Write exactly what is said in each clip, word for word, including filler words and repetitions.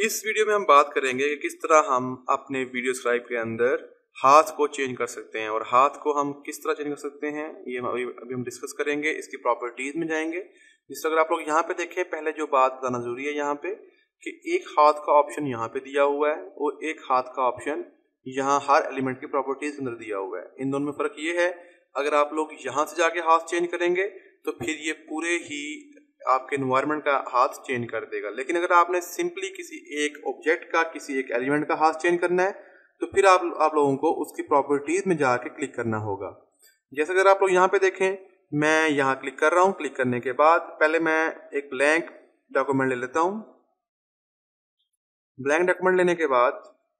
इस वीडियो में हम बात करेंगे कि किस तरह हम अपने वीडियो स्क्राइब के अंदर हाथ को चेंज कर सकते हैं और हाथ को हम किस तरह चेंज कर सकते हैं ये अभी अभी हम डिस्कस करेंगे। इसकी प्रॉपर्टीज में जाएंगे। जिस तरह अगर आप लोग यहाँ पे देखें, पहले जो बात बताना जरूरी है यहाँ पे कि एक हाथ का ऑप्शन यहाँ पे दिया हुआ है और एक हाथ का ऑप्शन यहाँ हर एलिमेंट की प्रॉपर्टीज के अंदर दिया हुआ है। इन दोनों में फर्क ये है, अगर आप लोग यहाँ से जाके हाथ चेंज करेंगे तो फिर ये पूरे ही आपके एनवायरनमेंट का हाथ चेंज कर देगा। लेकिन अगर आपने सिंपली किसी एक ऑब्जेक्ट का, किसी एक एलिमेंट का हाथ चेंज करना है तो फिर आप आप लोगों को उसकी प्रॉपर्टीज में जाके क्लिक करना होगा। जैसे अगर आप लोग यहाँ पे देखें, मैं यहाँ क्लिक कर रहा हूँ। क्लिक करने के बाद पहले मैं एक ब्लैंक डॉक्यूमेंट ले लेता हूँ। ब्लैंक डॉक्यूमेंट लेने के बाद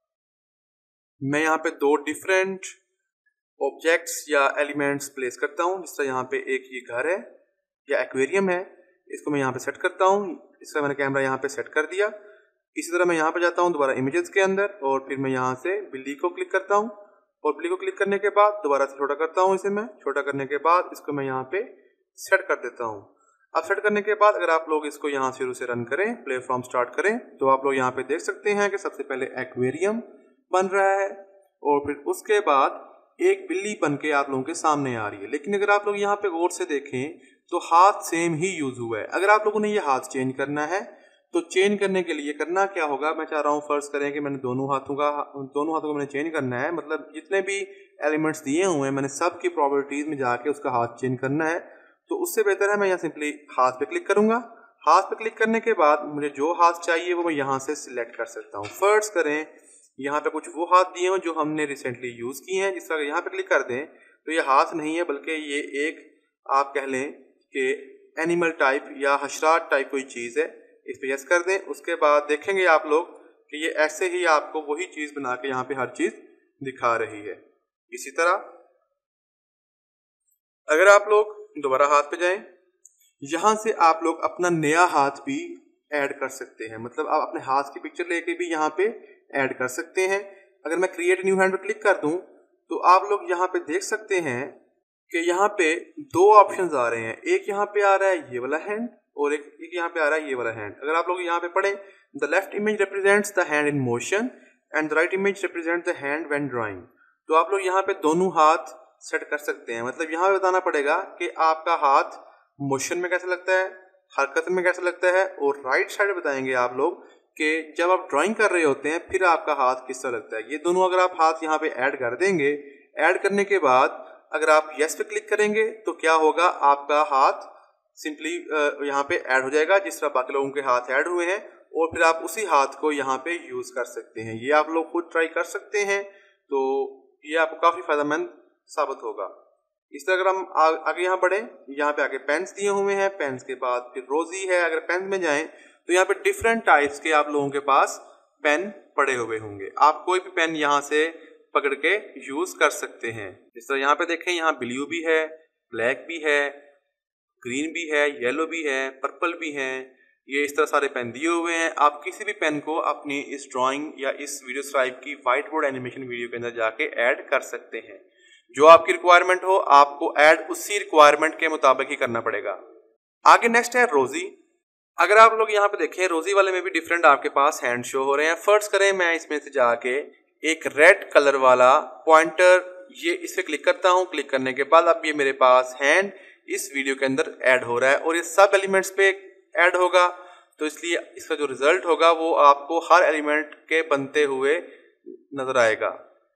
मैं यहाँ पे दो डिफरेंट ऑब्जेक्ट्स या एलिमेंट्स प्लेस करता हूँ। जिस तरह यहाँ पे एक ये घर है या एक्वेरियम है, इसको मैं यहाँ पे सेट करता हूँ। इस तरह मैंने कैमरा यहाँ पे सेट कर दिया। इसी तरह मैं यहाँ पे जाता हूँ दोबारा इमेजेस के अंदर और फिर मैं यहाँ से बिल्ली को क्लिक करता हूँ और बिल्ली को क्लिक करने के बाद दोबारा से छोटा करता हूँ। इसे मैं छोटा करने के बाद इसको मैं यहाँ पे सेट कर देता हूँ। अब सेट करने के बाद अगर आप लोग इसको यहाँ शुरू से रन करें, प्ले फ्रॉम स्टार्ट करें, तो आप लोग यहाँ पे देख सकते हैं कि सबसे पहले एक्वेरियम बन रहा है और फिर उसके बाद एक बिल्ली बन के आप लोगों के सामने आ रही है। लेकिन अगर आप लोग यहाँ पे गौर से देखें तो हाथ सेम ही यूज हुआ है। अगर आप लोगों ने ये हाथ चेंज करना है तो चेंज करने के लिए करना क्या होगा, मैं चाह रहा हूँ फर्ज करें कि मैंने दोनों हाथों का दोनों हाथों को मैंने चेंज करना है, मतलब जितने भी एलिमेंट्स दिए हुए हैं मैंने सब की प्रॉपर्टीज में जाके उसका हाथ चेंज करना है। तो उससे बेहतर है मैं यहाँ सिंपली हाथ पे क्लिक करूंगा। हाथ पे क्लिक करने के बाद मुझे जो हाथ चाहिए वो मैं यहाँ से सिलेक्ट कर सकता हूँ। फर्ज करें यहाँ पे कुछ वो हाथ दिए हो जो हमने रिसेंटली यूज किए हैं। जिस तरह यहाँ पे क्लिक कर दें तो ये हाथ नहीं है बल्कि ये एक आप कह लें कि एनिमल टाइप या हशरात टाइप कोई चीज़ है। इस पे यस कर दें। उसके बाद देखेंगे आप लोग कि ये ऐसे ही आपको वही चीज़ बना के यहाँ पे हर चीज़ दिखा रही है। इसी तरह अगर आप लोग दोबारा हाथ पे जाएं, यहाँ से आप लोग अपना नया हाथ भी ऐड कर सकते हैं। मतलब आप अपने हाथ की पिक्चर लेके भी यहाँ पे ऐड कर सकते हैं। अगर मैं क्रिएट न्यू हैंड पे क्लिक कर दूं तो आप लोग यहाँ पे देख सकते हैं कि यहाँ पे दो ऑप्शंस आ रहे हैं। एक यहाँ पे आ रहा है ये वाला हैंड और एक एक यहाँ पे आ रहा है ये वाला हैंड। अगर आप लोग यहाँ पे पढ़ें, the left image represents the hand in motion and the right image represents the hand when drawing. तो आप लोग यहाँ पे दोनों हाथ सेट कर सकते हैं। मतलब यहाँ पे बताना पड़ेगा कि आपका हाथ मोशन में कैसा लगता है, हरकत में कैसा लगता है, और राइट साइड बताएंगे आप लोग कि जब आप ड्राइंग कर रहे होते हैं फिर आपका हाथ किस तरह लगता है। ये दोनों अगर आप हाथ यहाँ पे ऐड कर देंगे, ऐड करने के बाद अगर आप यस पे क्लिक करेंगे तो क्या होगा, आपका हाथ सिंपली यहाँ पे ऐड हो जाएगा जिस तरह बाकी लोगों के हाथ ऐड हुए हैं, और फिर आप उसी हाथ को यहाँ पे यूज कर सकते हैं। ये आप लोग खुद ट्राई कर सकते हैं, तो ये आपको काफी फायदेमंद साबित होगा। इस तरह अगर हम आ, आगे यहाँ बढ़े, यहाँ पे आगे पेन्स दिए हुए हैं। पेन्स के बाद फिर रोजी है। अगर पेन में जाएं तो यहाँ पे डिफरेंट टाइप्स के आप लोगों के पास पेन पड़े हुए होंगे। आप कोई भी पेन यहाँ से पकड़ के यूज कर सकते हैं। इस तरह यहाँ पे देखें, यहाँ ब्लू भी है, ब्लैक भी है, ग्रीन भी है, येलो भी है, पर्पल भी है। ये इस तरह सारे पेन दिए हुए हैं। आप किसी भी पेन को अपनी इस ड्राइंग या इस वीडियो स्क्राइब की व्हाइट बोर्ड एनिमेशन वीडियो के अंदर जाके ऐड कर सकते हैं। जो आपकी रिक्वायरमेंट हो आपको ऐड उसी रिक्वायरमेंट के मुताबिक ही करना पड़ेगा। आगे नेक्स्ट है रोजी। अगर आप लोग यहाँ पे देखें, रोजी वाले में भी डिफरेंट आपके पास हैंड शो हो रहे हैं। फर्स्ट करें, मैं इसमें से जाके एक रेड कलर वाला पॉइंटर ये इस पे क्लिक करता हूँ। क्लिक करने के बाद अब ये मेरे पास हैंड इस वीडियो के अंदर ऐड हो रहा है और ये सब एलिमेंट्स पे ऐड होगा। तो इसलिए इसका जो रिजल्ट होगा वो आपको हर एलिमेंट के बनते हुए नजर आएगा।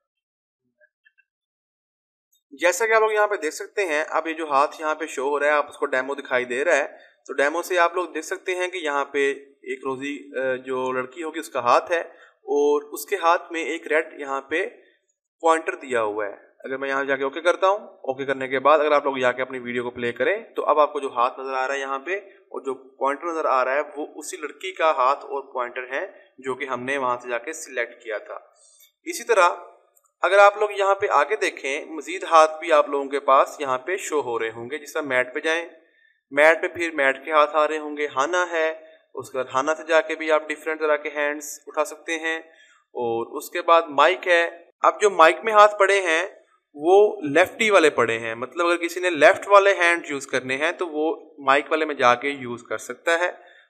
जैसा कि आप लोग यहाँ पे देख सकते हैं, अब ये जो हाथ यहाँ पे शो हो रहा है, आप उसको डेमो दिखाई दे रहा है। तो डेमो से आप लोग देख सकते हैं कि यहाँ पे एक रोजी जो लड़की होगी उसका हाथ है और उसके हाथ में एक रेड यहाँ पे पॉइंटर दिया हुआ है। अगर मैं यहाँ जाके ओके करता हूँ, ओके करने के बाद अगर आप लोग जाके अपनी वीडियो को प्ले करें तो अब आपको जो हाथ नजर आ रहा है यहाँ पे और जो पॉइंटर नजर आ रहा है वो उसी लड़की का हाथ और पॉइंटर है जो कि हमने वहां से जाके सिलेक्ट किया था। इसी तरह अगर आप लोग यहाँ पे आगे देखें, मजीद हाथ भी आप लोगों के पास यहाँ पे शो हो रहे होंगे। जिस तरह मैट पे जाएं, मैट पे फिर मैट के हाथ आ रहे होंगे। हाना है, उसके बाद हाना से जाके भी आप डिफरेंट तरह के हैंड्स उठा सकते हैं। और उसके बाद माइक है। अब जो माइक में हाथ पड़े हैं वो लेफ्टी वाले पड़े हैं, मतलब अगर किसी ने लेफ्ट वाले हैंड यूज करने हैं तो वो माइक वाले में जाके यूज कर सकता है।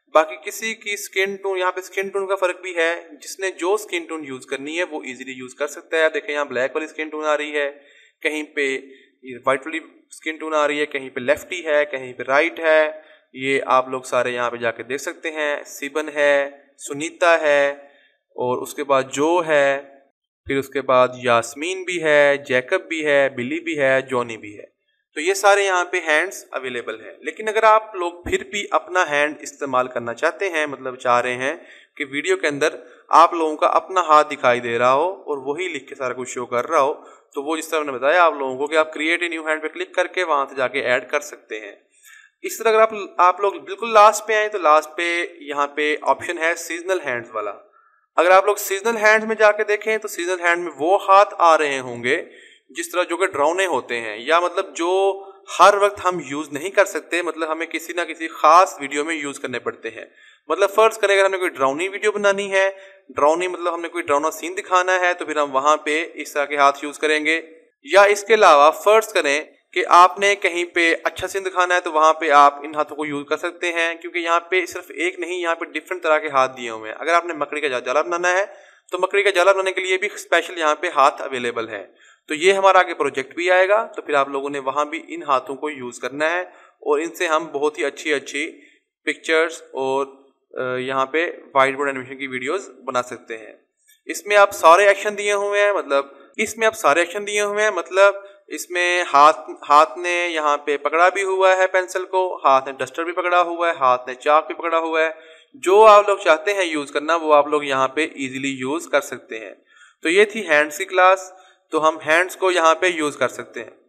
बाकी किसी की स्किन टोन, यहाँ पे स्किन टोन का फर्क भी है, जिसने जो स्किन टोन यूज करनी है वो इजीली यूज कर सकता है। देखें यहाँ ब्लैक वाली स्किन टोन आ रही है, कहीं पे व्हाइट वाली स्किन टोन आ रही है, कहीं पे लेफ्टी है, कहीं पे राइट है। ये आप लोग सारे यहाँ पे जाके देख सकते हैं। सिबन है, सुनीता है, और उसके बाद जो है, फिर उसके बाद यास्मीन भी है, जैकब भी है, बिली भी है, जॉनी भी है। तो ये सारे यहाँ पे हैंड्स अवेलेबल हैं। लेकिन अगर आप लोग फिर भी अपना हैंड इस्तेमाल करना चाहते हैं, मतलब चाह रहे हैं कि वीडियो के अंदर आप लोगों का अपना हाथ दिखाई दे रहा हो और वही लिख के सारा कुछ शो कर रहा हो, तो वो जिस तरह मैंने बताया आप लोगों को कि आप क्रिएट ए न्यू हैंड पे क्लिक करके वहां से जाके ऐड कर सकते हैं। इस तरह अगर आप आप लोग बिल्कुल लास्ट पे आए तो लास्ट पे यहाँ पे ऑप्शन है सीजनल हैंड्स वाला। अगर आप लोग सीजनल हैंड्स में जाके देखें तो सीजनल हैंड में वो हाथ आ रहे होंगे जिस तरह जो कि ड्रौने होते हैं, या मतलब जो हर वक्त हम यूज नहीं कर सकते, मतलब हमें किसी ना किसी खास वीडियो में यूज करने पड़ते हैं। मतलब फर्ज करें अगर हमें कोई ड्राउनी वीडियो बनानी है, ड्राउनी मतलब हमने कोई ड्राउना सीन दिखाना है, तो फिर हम वहां पे इस तरह के हाथ यूज करेंगे। या इसके अलावा फर्ज करें कि आपने कहीं पे अच्छा सीन दिखाना है, तो वहां पे आप इन हाथों को यूज कर सकते हैं, क्योंकि यहाँ पे सिर्फ एक नहीं, यहाँ पे डिफरेंट तरह के हाथ दिए हुए हैं। अगर आपने मकड़ी का जाला बनाना है तो मकड़ी का जाला बनाने के लिए भी स्पेशल यहाँ पे हाथ अवेलेबल है। तो ये हमारा आगे प्रोजेक्ट भी आएगा, तो फिर आप लोगों ने वहां भी इन हाथों को यूज करना है और इनसे हम बहुत ही अच्छी अच्छी पिक्चर्स और यहाँ पे वाइट बोर्ड एनिमेशन की वीडियोस बना सकते हैं। इसमें आप सारे एक्शन दिए हुए हैं, मतलब इसमें आप सारे एक्शन दिए हुए हैं मतलब इसमें हाथ हाथ ने यहाँ पे पकड़ा भी हुआ है पेंसिल को, हाथ ने डस्टर भी पकड़ा हुआ है, हाथ ने चाक भी पकड़ा हुआ है। जो आप लोग चाहते हैं यूज करना वो आप लोग यहाँ पे इजीली यूज कर सकते हैं। तो ये थी हैंड्स की क्लास, तो हम हैंड्स को यहाँ पे यूज कर सकते हैं।